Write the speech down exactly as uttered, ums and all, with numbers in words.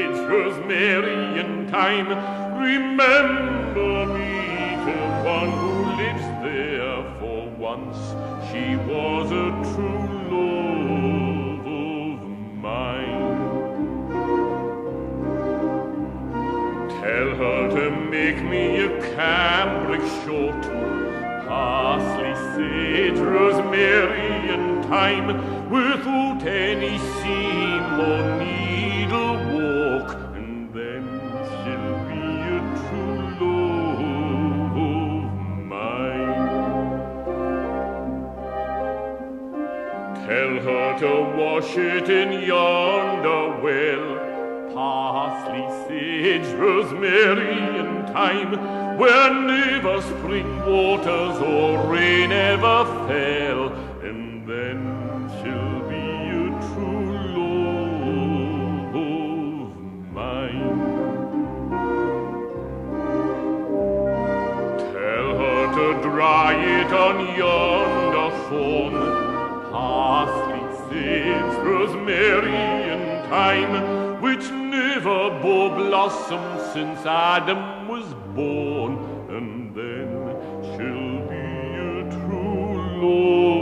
sage, rosemary and thyme. Remember me to one who lives there, for once she was a true love of mine. Tell her to make me a cambric short, parsley, sage, rosemary and thyme, without any seam or needlework, and then she'll be a true love of mine. Tell her to wash it in yonder well, parsley, sage, rosemary and thyme, where never spring waters or rain ever fell, and then she'll be a true love of mine. Tell her to dry it on yonder thorn, parsley, sage, rosemary and thyme, which never bore blossom since Adam was born, and then she'll be a true love.